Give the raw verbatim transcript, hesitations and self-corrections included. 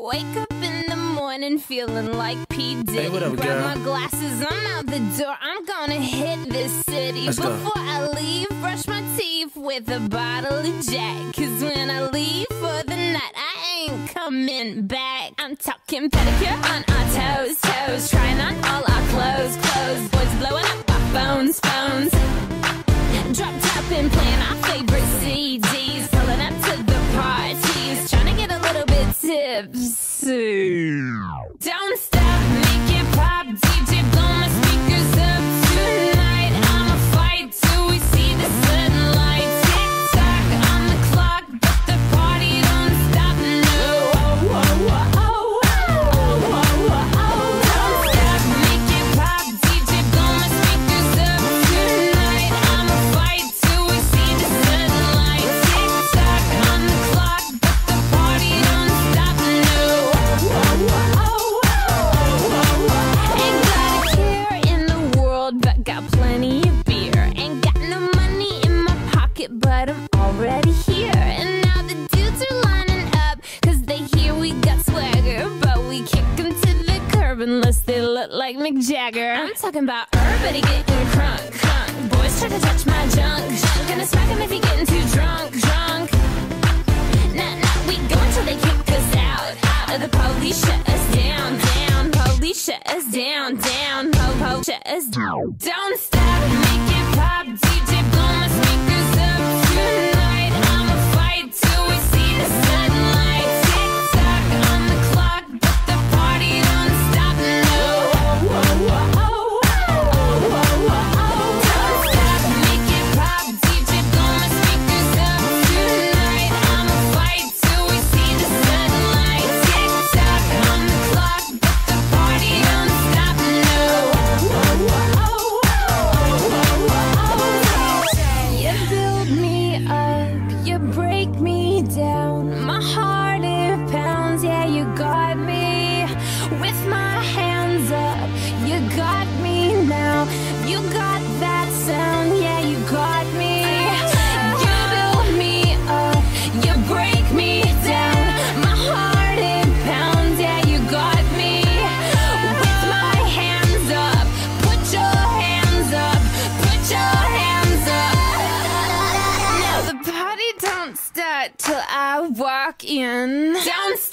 Wake up in the morning feeling like P. Diddy. Hey, what up, Grab girl? my glasses, I'm out the door. I'm gonna hit this city. Let's go. Before I leave, brush my teeth with a bottle of Jack. Cause when I leave for the night, I ain't coming back. I'm talking pedicure on our toes, toes. Trying on all our clothes, clothes. Boys blowing up our phones, phones. Drop top and playing our favorite C Ds. Pulling up to the parties. Trying to get a little bit tipsy. Don't stop, make it pop. D J, blow my speakers up tonight. I'ma fight till we see the sunlight. Tick tock on the clock, but the party don't stop. No. Oh, oh, oh, oh, oh, oh, oh, oh. Don't stop, make it pop. D J, blow my speakers up tonight. I'ma fight till we see the sunlight. Tick tock on the clock, but the party don't stop. No. Oh, oh, oh, oh, oh, oh. Ain't got a care in the world, but got plenty of beer. Ain't got no money in my pocket, but I'm already here. And now the dudes are lining up, cause they hear we got swagger. But we kick them to the curb unless they look like Mick Jagger. I'm talking about everybody getting crunk, crunk. Boys try to touch my junk, junk. Gonna smack him if he getting too drunk, drunk. Nah, nah, we go until they kick us out, out. Or the police shut us down, down. Police shut us down, down. Po, po, shut us down. Don't stop, make it pop. D J, blow my speakers up tonight. I'ma fight till we see the sunlight. Tick tock on the clock, but the party don't stop. No. Oh, oh, oh, oh, oh, oh, oh, oh. Don't stop, make it pop. D J, blow my speakers up tonight. I'ma fight till we see the sunlight. Tick tock on the clock, but the party don't stop. No. Oh, oh, oh, oh, oh, oh, oh. You build me up, you break me down. My heart it pounds, yeah, you got me. With my hands up, you got me now. You got that sound, yeah, you got me. You build me up, you break me down. My heart it pounds, yeah, you got me. With my hands up, put your hands up, put your hands up. Now the party don't start till I walk in. Don't